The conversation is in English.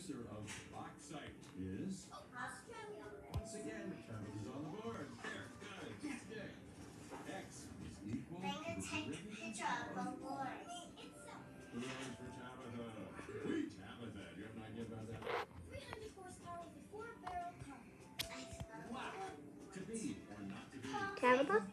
producer of Bauxite is Australia. once again Tabitha's on the board. There, got it. Stick. X is equal I'm to gonna the take a derivative picture of the of. board. Kudos for Tabitha. Sweet Tabitha. Do you have an idea about that? 300 horsepower with a 4-barrel car. Wow. To be or not to be. Tabitha?